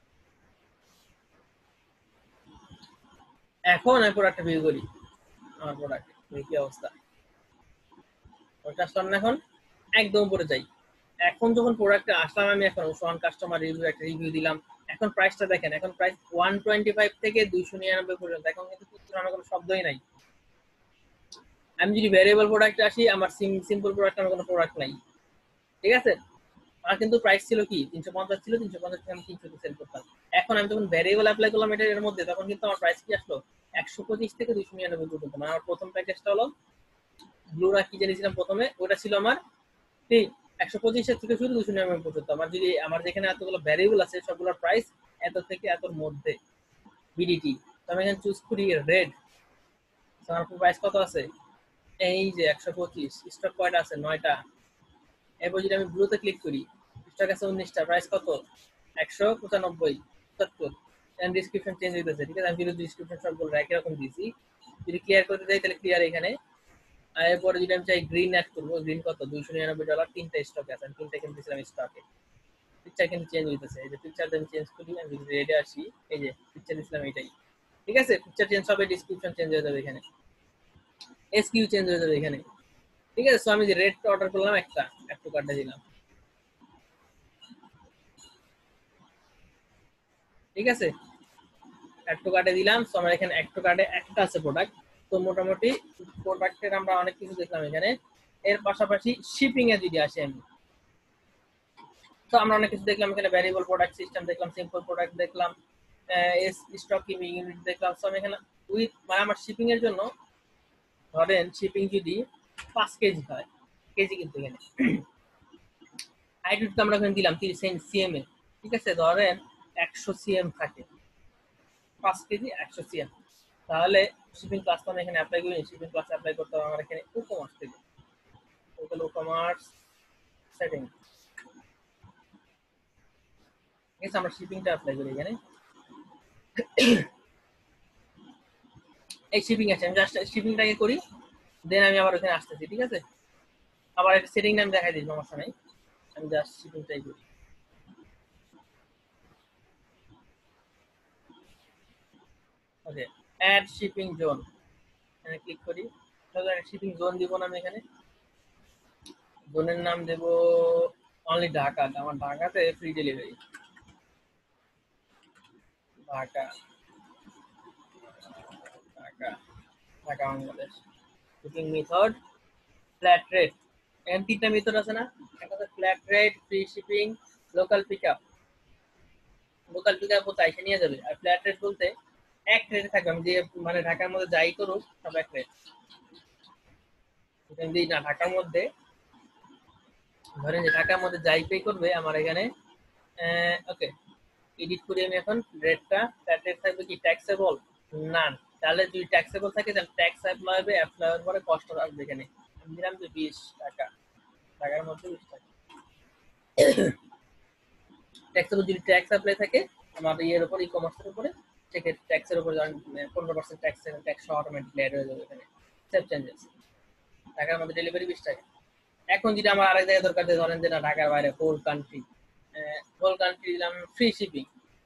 এখন আমি প্রোডাক্টটা ভিউ করি, আমার প্রোডাক্ট কি অবস্থা, ওটা আসলাম না, এখন একদম উপরে যাই। এখন যখন প্রোডাক্টে আসলাম আমি, এখন ওয়ান কাস্টমার রিভিউ একটা রিভিউ দিলাম, এখন প্রাইসটা দেখেন, এখন প্রাইস 125 থেকে 299 পর্যন্ত, এখন কিন্তু আমার কোনো শব্দই নাই। আমি যদি ভ্যারিয়েবল প্রোডাক্টে আসি, আমার সিম্পল প্রোডাক্ট, আমার কোনো প্রোডাক্ট নাই, ঠিক আছে। আমার কিন্তু প্রাইস ছিল কি 350 ছিল, 350 থেকে আমি 300 সেল করতাম। এখন আমি যখন ভ্যারিয়েবল অ্যাপ্লাই করলাম এর মধ্যে, তখন কিন্তু আমার প্রাইস কি আসলো 125 থেকে 299 পর্যন্ত। মানে আমার প্রথম প্যাকেজটা হলো ব্লুরা কি জেনেছিলাম প্রথমে, ওটা ছিল আমার ঠিক 125 থেকে শুরু 299 পর্যন্ত। আমার যদি আমার যেখানে এতগুলো ভ্যারিয়েবল আছে সবগুলোর প্রাইস এত থেকে এতর মধ্যে বিডিটি, তো আমি এখানে চুজ করি রেড, আমার প্রাইস কত আছে, এই যে 125, স্টক কয়টা আছে 9টা। এরপর যদি আমি ব্লুতে ক্লিক করি, স্টক আছে 19টা, প্রাইস কত 195, 70, ডিসক্রিপশন চেঞ্জ হইতেছে, ঠিক আছে। আমি যদি ডিসক্রিপশন সবগুলো একই রকম দিয়েছি, যদি ক্লিয়ার করতে চাই তাহলে ক্লিয়ার এখানে। আর এরপরে যদি আমি চাই গ্রিন অ্যাড করবো, গ্রিন কত $299, 3টা স্টকে আছে, আমি 3টা কিনতেছিলাম স্টকে, পিকচার কিন্তু চেঞ্জ হইতেছে, এই যে পিকচারটা আমি চেঞ্জ করি, আমি যদি রেডে আসি, এই যে পিকচার দিছিলাম এটাই, ঠিক আছে। পিকচার চেঞ্জ হবে, ডিসক্রিপশন চেঞ্জ হয়ে যাবে এখানে, এসকিউ চেঞ্জ হয়ে যাবে এখানে, ঠিক আছে। সো আমি যে রেডটা অর্ডার করলাম একটা একটু কার্ডে দিলাম, ঠিক আছে, একটু কার্ডে দিলাম। সো আমার এখানে একটু কার্ডে একটা আছে প্রোডাক্ট। তো মোটামুটি প্রোডাক্টের আমরা অনেক কিছু দেখলাম এখানে। এর পাশাপাশি শিপিং এ যদি আসি আমি, তো আমরা অনেক কিছু দেখলাম এখানে, ভ্যারিয়েবল প্রোডাক্ট সিস্টেম দেখলাম, সিম্পল প্রোডাক্ট দেখলাম, স্টক কিপিং ইউনিট দেখলাম। সো আমি এখানে উইথ মানে আমার শিপিং এর জন্য ধরেন শিপিং যদি 5 কেজি হয়, কেজি কিন্তু এখানে হাইট আমরা এখানে দিলাম 30 সিএম এ, ঠিক আছে। ধরেন 100 সিএম থাকে, 5 কেজি 100 সিএম, তাহলে শিপিং ক্লাস তো আমি এখানে অ্যাপ্লাই করি, শিপিং ক্লাস অ্যাপ্লাই করতে হবে আমার এখানে ই-কমার্স থেকে, টোটাল ই-কমার্স সেটিং, ঠিক আছে। আমরা শিপিংটা অ্যাপ্লাই করি এখানে, এই শিপিং আছে, আমি জাস্ট শিপিংটাকে করি, দেন আমি আবার ওখানে আসতেছি, ঠিক আছে। আবার একটা সেটিং নাম দেখাই দিই, সমস্যা নেই, আমি জাস্ট শিপিংটাই করি। ওকে, অ্যাড শিপিং জোন, এখানে ক্লিক করি, তাহলে শিপিং জোন দিব না আমি এখানে, জোনের নাম দেব অনলি ঢাকা, আমার ঢাকাতে free delivery, Dhaka Dhaka Dhaka Bangladesh, shipping method, flat rate. এখানে তিনটা মেথড আছে না, একটা হচ্ছে flat rate, free shipping, local pick up. Local pick up বলতে এসে নিয়ে যাবে, আর ফ্ল্যাট রেট বলতে এক রেটে থাকবে, আমি যে মানে ঢাকার মধ্যে যাই করুক সব এক রেট। যদি না ঢাকার মধ্যে ধরেন যে ঢাকার মধ্যে যাই পে করবে আমার এখানে, ওকে এডিট করি আমি এখন রেটটা। ফ্ল্যাট রেট থাকবে কি ট্যাক্সেবল, নান। তাহলে যদি ট্যাক্সেবল থাকে তাহলে ট্যাক্স অ্যাপ্লাই হবে, অ্যাপ্লাই হওয়ার পরে কষ্ট আসবে এখানে। আমি দিলাম যে 20 টাকা, ঢাকার মধ্যে 20 টাকা। ট্যাক্সেবল যদি ট্যাক্স অ্যাপ্লাই থাকে আমার ইয়ের উপর, ই কমার্সের উপরে, সেক্ষেত্রে ট্যাক্সের উপর 15% ট্যাক্স অটোমেটিকলি অ্যাড হয়ে যাবে এখানে। Save changes. ঢাকার মধ্যে ডেলিভারি 20 টাকা। এখন যদি আমার আরেক জায়গায় দরকার, ধরেন যে না ঢাকার বাইরে হোল কান্ট্রি, হোল কান্ট্রি দিলাম ফ্রি শিপিং।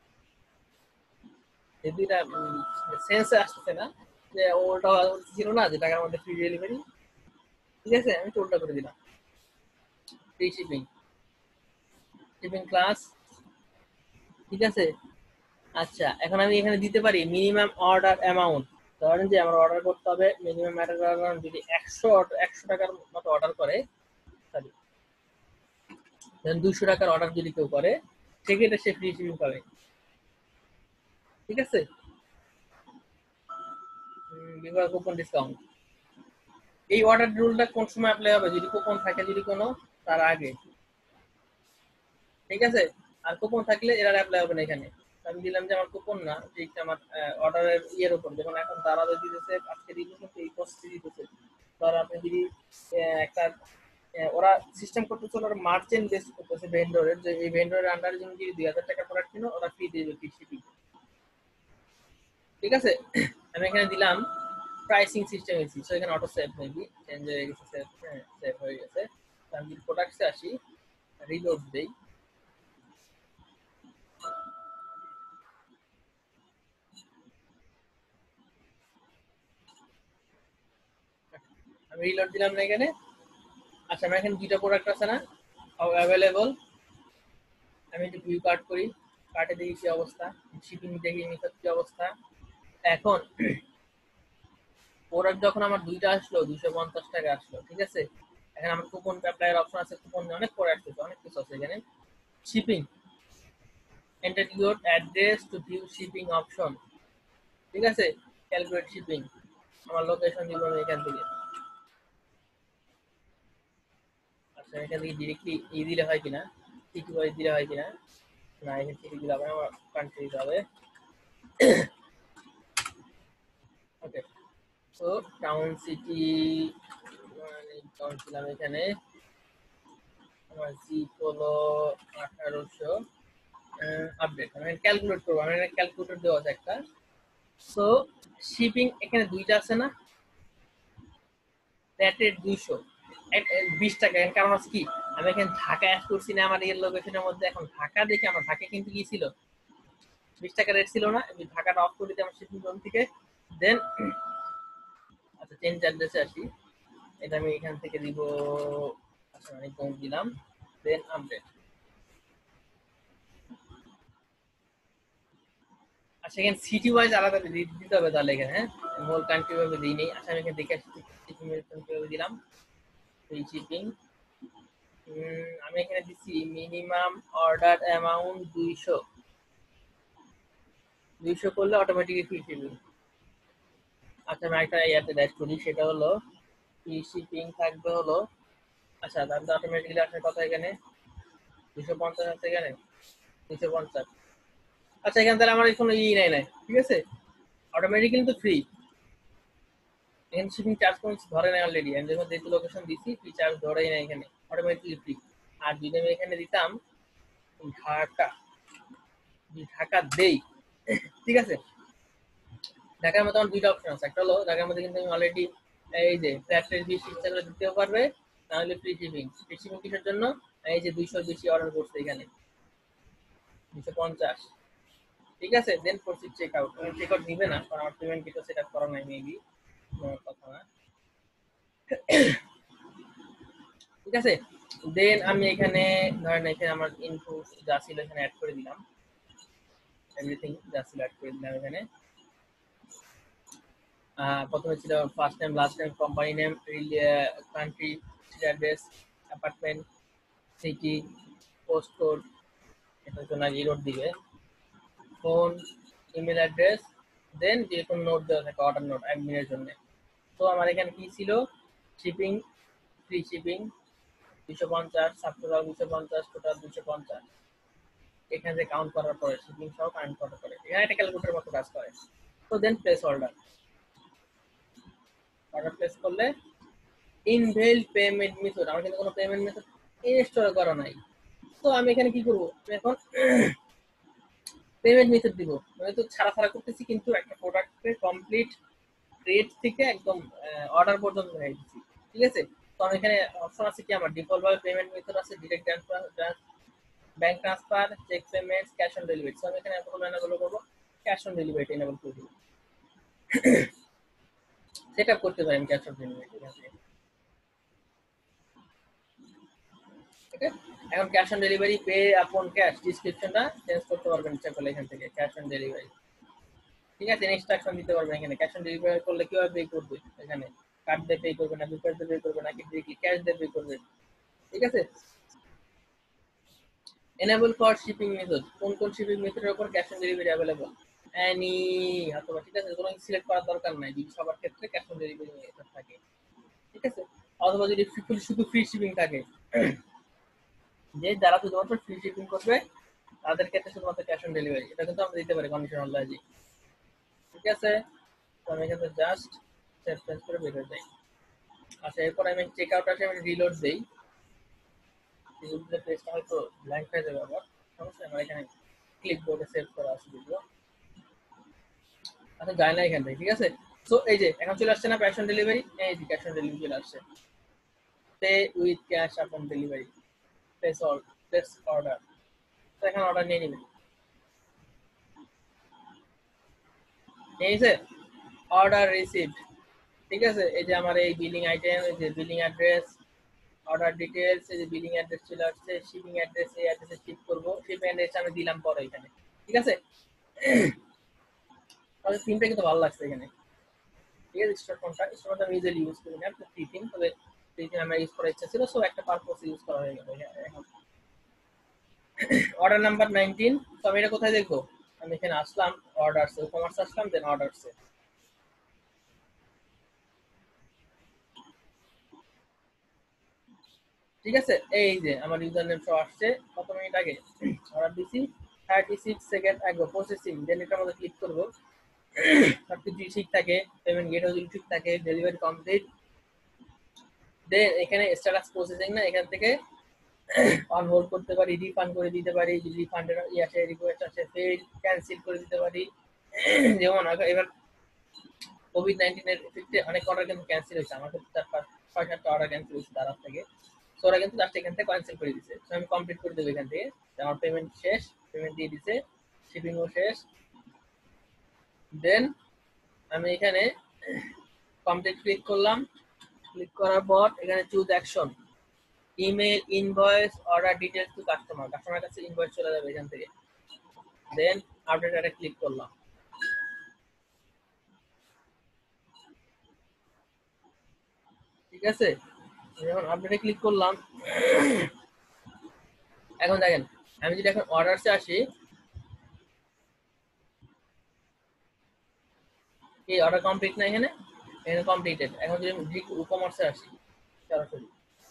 এই দুইটা সেন্সে আসতেছে না, যে ওটা ছিল না যে ঢাকার মধ্যে ফ্রি ডেলিভারি। ঠিক আছে, আমি তো উল্টা করে দিলাম ফ্রি শিপিং, শিপিং ক্লাস। ঠিক আছে। আচ্ছা, এখন আমি এখানে দিতে পারি মিনিমাম অর্ডার অ্যামাউন্ট। ধরেন যে আমার অর্ডার করতে হবে মিনিমাম অর্ডার অ্যামাউন্ট যদি 100 টাকার মতো অর্ডার করে, সরি 200 টাকার অর্ডার যদি কেউ করে, সেক্ষেত্রে সে ফ্রি শিপিং পাবে। ঠিক আছে, বিভাগ কুপন ডিসকাউন্ট। এই অর্ডার রুলটা কোন সময় অ্যাপ্লাই হবে, যদি কুপন থাকে যদি কোনো, তার আগে। ঠিক আছে, আর কুপন থাকলে এরা অ্যাপ্লাই হবে না এখানে। আমি দিলাম যে আমার কুপন না, যে আমার অর্ডারের ইয়ের উপর, যেমন এখন তারা দিতেছে আজকে দিতেছে এই কস্টে দিতেছে। ধর আপনি যদি একটা ওরা সিস্টেম করতেছে, ওরা মার্চেন্ট বেস করতেছে ভেন্ডরের, যে এই ভেন্ডরের আন্ডারে যদি 2000 টাকা প্রোডাক্ট কিনো ওরা ফ্রি দেবে, ফ্রি শিপিং। ঠিক আছে, আমি এখানে দিলাম প্রাইসিং সিস্টেম এসি, সো এখানে অটো সেভ মেবি চেঞ্জ হয়ে গেছে, সেভ হয়ে গেছে। আমি যদি প্রোডাক্টসে আসি, রিলোড দেই, আমি রিলোড দিলাম না এখানে। আচ্ছা, আমার এখানে দুইটা প্রোডাক্ট আছে না অ্যাভেলেবল। আমি একটু ভিউ কার্ট করি, কার্টে দেখি কি অবস্থা, শিপিং দেখি মেথড কি অবস্থা। এখন প্রোডাক্ট যখন আমার দুইটা আসলো 250 টাকা আসলো, ঠিক আছে। এখানে আমার কুপন অ্যাপ্লাইয়ের অপশন আছে, কুপন অনেক পরে আসতেছে, অনেক কিছু আছে এখানে। Shipping, enter your address to view shipping option. ঠিক আছে, ক্যালকুলেট শিপিং, আমার লোকেশন দিব আমি এখান থেকে। আচ্ছা, এখান থেকে ডিরেক্টলি ই দিলে হয় কিনা, সিটি ওয়াইজ দিলে হয় কিনা, না এখানে সিটি দিলে হবে, আমার কান্ট্রি দিতে হবে। ওকে, তো টাউন সিটি, টাউন ছিলাম এখানে, আমার জিপ হলো 1800। আপডেট আমি ক্যালকুলেট করবো, আমি ক্যালকুলেটর দেওয়া আছে একটা। সো শিপিং এখানে দুইটা আছে না, ফ্ল্যাট রেট 200, 20 টাকা। এর কারণ হচ্ছে কি, আমি এখানে ঢাকা অ্যাড করছি না আমার এর লোকেশনের মধ্যে। এখন ঢাকা দেখে আমার ঢাকা কিন্তু কি ছিল, 20 টাকা রেট ছিল না, আমি ঢাকাটা অফ করে দিই আমার শিপিং জোন থেকে। দেন আচ্ছা, চেঞ্জ অ্যাড্রেসে আসি, এটা আমি এখান থেকে দিব। আচ্ছা, আমি কম দিলাম, দেন আপডেট। আচ্ছা, এখানে সিটি ওয়াইজ আলাদা দিতে হবে তাহলে এখানে, হ্যাঁ হোল কান্ট্রি ভাবে দিই নেই। আচ্ছা, আমি এখানে দেখে আসছি শিপিং কিভাবে দিলাম। ফ্রি শিপিং, আমি এখানে দিচ্ছি মিনিমাম অর্ডার অ্যামাউন্ট 200, 200 করলে অটোমেটিকলি ফ্রি শিপিং। আচ্ছা, আমি একটা ইয়াতে অ্যাড করি, সেটা হলো ফ্রি শিপিং থাকবে হলো, আচ্ছা তাহলে অটোমেটিকলি আসার কথা এখানে 250 আছে এখানে, 250। আচ্ছা, এখানে তাহলে আমার কোনো ই নাই নাই, ঠিক আছে, অটোমেটিক্যালি তো ফ্রি। এখানে শিপিং চার্জ কোনো ধরে নাই অলরেডি, আমি যখন যেহেতু লোকেশন দিচ্ছি ফ্রি চার্জ ধরেই না এখানে, অটোমেটিকলি ফ্রি। আর যদি আমি এখানে দিতাম ঢাকা, ঢাকা দেই, ঠিক আছে, ঢাকার মধ্যে আমার দুইটা অপশন আছে। একটা হলো ঢাকার মধ্যে কিন্তু আমি অলরেডি এই যে ফ্ল্যাট রেট 20 ইচ্ছা করে দিতেও পারবে, তাহলে ফ্রি শিপিং। ফ্রি শিপিং কিসের জন্য, এই যে 200 বেশি অর্ডার করছে এখানে 250। ঠিক আছে, then proceed check out. Check out নিবে না কারণ আমার পেমেন্ট কিছু সেট আপ করা নাই মেবি, কথা না। ঠিক আছে, দেন আমি এখানে ধরেন এখানে আমার ইনফো যা ছিল এখানে অ্যাড করে দিলাম, এভরিথিং যা ছিল অ্যাড করে দিলাম এখানে। প্রথমে ছিল first name, last name, company name, country, address, apartment, city, post code, এটার জন্য ইরোড দিবে, ফোন, ইমেল অ্যাড্রেস, দেন যে কোনো নোট দেওয়া থাকে অর্ডার নোট অ্যাডমিনের জন্য। তো আমার এখানে কি ছিল, shipping, free shipping 250, subtotal 250, total 250, এখানে যে কাউন্ট করার পরে শিপিং সহ কাউন্ট করার পরে এখানে একটা ক্যালকুলেটর মতো কাজ করে। তো then place order, order place করলে ইনভেল পেমেন্ট মেথড, আমার কিন্তু কোনো পেমেন্ট মেথড ইনস্টল করা নাই। তো আমি এখানে কি করবো, এখন পেমেন্ট মেথড দিব, মানে তো ছাড়া ছাড়া করতেছি কিন্তু একটা প্রোডাক্টের কমপ্লিট রেট থেকে একদম অর্ডার পর্যন্ত দেখাই দিচ্ছি, ঠিক আছে। তো আমি এখানে অপশন আছে কি, আমার ডিফল্ট ভাবে পেমেন্ট মেথড আছে direct bank transfer, check payments, cash on delivery. So আমি এখানে প্রথমে এনাবল করবো ক্যাশ অন ডেলিভারি, এনাবল করে দিব, সেট আপ করতে পারি আমি ক্যাশ অন ডেলিভারি, ঠিক আছে। এখন cash on delivery, pay upon cash, ডিসক্রিপশনটা চেঞ্জ করতে পারবেন ইচ্ছা করলে এখান থেকে ক্যাশ অন ডেলিভারি, ঠিক আছে। ইনস্ট্রাকশন দিতে পারবেন এখানে ক্যাশ অন ডেলিভারি করলে কিভাবে পে করবে, এখানে কার্ড দিয়ে পে করবে না বিকাশ দিয়ে পে করবে নাকি ক্যাশ দিয়ে পে করবে, ঠিক আছে। এনেবল ফর শিপিং মেথড, কোন কোন শিপিং মেথডের উপর cash on delivery available, any অথবা, ঠিক আছে, কোনো সিলেক্ট করার দরকার নাই যদি সবার ক্ষেত্রে ক্যাশ অন ডেলিভারি মেথড থাকে, ঠিক আছে। অথবা যদি শুধু ফ্রি শিপিং থাকে, যে যারা শুধুমাত্র ফ্রি শিপিং করবে তাদের ক্ষেত্রে শুধুমাত্র ক্যাশ অন ডেলিভারি, এটা কিন্তু আমরা দিতে পারি কন্ডিশন অলরেডি, ঠিক আছে। তো আমি এখানে জাস্ট সেভ চেঞ্জ করে বের হয়ে যাই। আচ্ছা, এরপর আমি চেক আউট আসে আমি রিলোড দেই, রিলোড পেজটা হয়তো ব্ল্যাঙ্ক হয়ে যাবে আবার, সমস্যা আমার এখানে ক্লিক বোর্ডে সেভ করা আছে ভিডিও, আচ্ছা যায় না এখান থেকে, ঠিক আছে। সো এই যে এখন চলে আসছে না ক্যাশ অন ডেলিভারি, এই যে ক্যাশ অন ডেলিভারি চলে আসছে, pay with cash upon delivery, place order. তো এখন অর্ডার নিয়ে নিবেন, নিয়েছে, অর্ডার রিসিভড, ঠিক আছে। এই যে আমার এই বিলিং আইটেম, এই যে বিলিং অ্যাড্রেস, অর্ডার ডিটেলস, এই যে বিলিং অ্যাড্রেস চলে আসছে, শিপিং অ্যাড্রেস, এই অ্যাড্রেসে শিপ করব, শিপিং অ্যাড্রেস আমি দিলাম পরে এখানে, ঠিক আছে। তাহলে থিমটা কিন্তু ভালো লাগছে এখানে, ঠিক আছে। স্টোর ফোনটা আমি ইজিলি ইউজ করি না, ফ্রি থিম, তবে ফ্রি থিম আমার ইউজ করার ইচ্ছা ছিল, সো একটা পারপোজ ইউজ করা হয়ে গেল এখন। অর্ডার নাম্বার 19, তো আমি এটা কোথায় দেখবো, আমি এখানে আসলাম অর্ডারসে, কমার্স আসলাম, দেন অর্ডারসে, ঠিক আছে। এই যে আমার ইউজার নেম সহ আসছে কত মিনিট আগে, অর্ডার দিছি 36 সেকেন্ড আগে, প্রসেসিং, দেন এটার মধ্যে ক্লিক করবো, সবকিছু ঠিক থাকে, পেমেন্ট গেটও যদি ঠিক থাকে, ডেলিভারি কমপ্লিট, দেন এখানে স্ট্যাটাস প্রসেসিং না, এখান থেকে অন হোল্ড করতে পারি, রিফান্ড করে দিতে পারি, যদি রিফান্ডের আসে রিকোয়েস্ট আসে ফেল, ক্যান্সেল করে দিতে পারি। যেমন এবার কোভিড-19 এর এফেক্টে অনেক অর্ডার কিন্তু ক্যান্সেল হয়েছে, আমার কাছে 4-5-7টা অর্ডার ক্যান্সেল হয়েছে তার থেকে, তো ওরা কিন্তু জাস্ট এখান থেকে ক্যান্সেল করে দিচ্ছে, তো আমি কমপ্লিট করে দেবো এখান থেকে, আমার পেমেন্ট শেষ, পেমেন্ট দিয়ে দিছে, শিপিংও শেষ, দেন আমি এখানে কমপ্লিট ক্লিক করলাম, ক্লিক করার পর এখানে choose action, email, invoice, order details to customer, customer কাছে ইনভয়েস চলে যাবে এখান থেকে, দেন আপডেট এটা ক্লিক করলাম, ঠিক আছে। যখন আপডেটে ক্লিক করলাম, এখন দেখেন আমি যদি এখন অর্ডারসে আসি, এই অর্ডার কমপ্লিট না এখানে, এখানে কমপ্লিটেড। এখন যদি আমি কমার্সে আসি সরাসরি,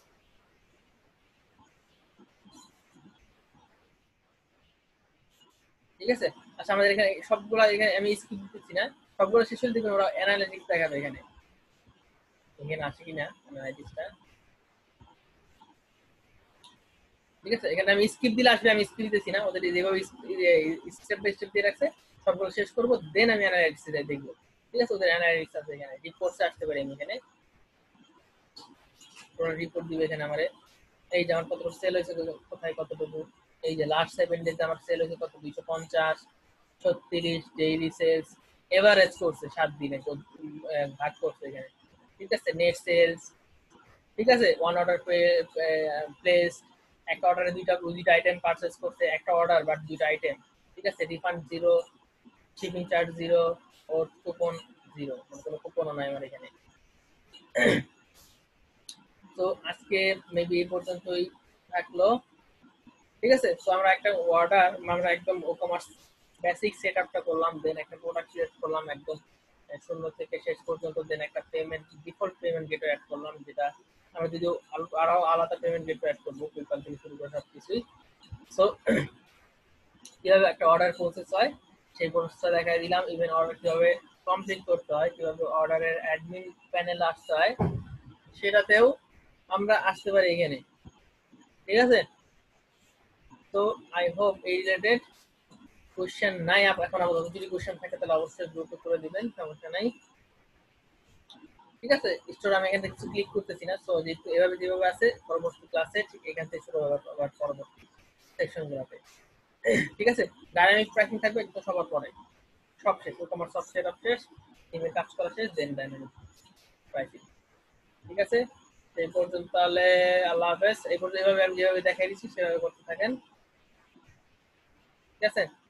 ঠিক আছে। আচ্ছা, আমাদের এখানে সবগুলো, এখানে আমি স্কিপ দিচ্ছি না, সবগুলো শেষ হলে দেখবেন ওরা অ্যানালিটিক্স দেখাবে এখানে, এখানে আছে কিনা অ্যানালিটিক্সটা, ঠিক আছে। এখানে আমি স্কিপ দিলে আসবে, আমি স্কিপ দিতেছি না, ওদের যেভাবে স্টেপ বাই স্টেপ দিয়ে রাখছে সবগুলো শেষ করবো, দেন আমি অ্যানালিটিক্সে যাই দেখবো, ঠিক আছে। ওদের অ্যানালিটিক্স আছে এখানে, রিপোর্টসে আসতে পারি আমি এখানে, রিপোর্ট দিবে এখানে আমারে, এই যে আমার কতটুকু সেল হয়েছে, কোথায় কতটুকু, এই যে লাস্ট 7 ডেজে আমার সেল হয়েছে কত, 250, 36 ডেইলি সেলস, এভারেজ করছে 7 দিনে, ভাগ করছে এখানে, ঠিক আছে। নেট সেলস, ঠিক আছে। ওয়ান অর্ডার প্লেস, একটা অর্ডারে দুইটা আইটেম পারচেস করছে, একটা অর্ডার বাট দুইটা আইটেম, ঠিক আছে। Refund zero, shipping charge zero, ওর কুপন জিরো, কোনো কুপনও নাই আমার এখানে। তো আজকে মেবি এই পর্যন্তই থাকলো, ঠিক আছে। তো আমরা একটা অর্ডার, আমরা একদম ই কমার্স বেসিক সেট আপটা করলাম, দেন একটা প্রোডাক্ট সিলেক্ট করলাম একদম শূন্য থেকে শেষ পর্যন্ত, দেন একটা payment default payment gateway add করলাম, যেটা আমরা যদি আরো আলাদা পেমেন্ট গেটওয়ে অ্যাড করবো পেপাল থেকে শুরু করে সবকিছুই। সো কিভাবে একটা অর্ডার প্রসেস হয় সেই প্রসেসটা দেখাই দিলাম, ইভেন অর্ডার কিভাবে কমপ্লিট করতে হয়, কিভাবে অর্ডারের অ্যাডমিন প্যানেলে আসতে হয় সেটাতেও আমরা আসতে পারি এখানে, ঠিক আছে। তো আই হোপ এই রিলেটেড কোশ্চেন নাই এখন আপাতত, যদি কোশ্চেন থাকে তাহলে অবশ্যই গ্রুপে করে দিবেন, সমস্যা নাই, ঠিক আছে। স্টোর আমি এখান থেকে কিছু ক্লিক করতেছি না, সো যেহেতু এভাবে যেভাবে আছে পরবর্তী ক্লাসে ঠিক এখান থেকে শুরু হবে আবার পরবর্তী সেকশনগুলোতে, ঠিক আছে। ডাইনামিক প্রাইসিং থাকবে একদম সবার পরে, সব শেষ, ই কমার্স সব সেট আপ শেষ, টিমের কাজ করা শেষ, দেন ডাইনামিক প্রাইসিং, ঠিক আছে। এই পর্যন্ত তাহলে আল্লাহ হাফেজ। এই পর্যন্ত এভাবে আমি যেভাবে দেখাই দিচ্ছি সেভাবে করতে থাকেন, ঠিক আছে।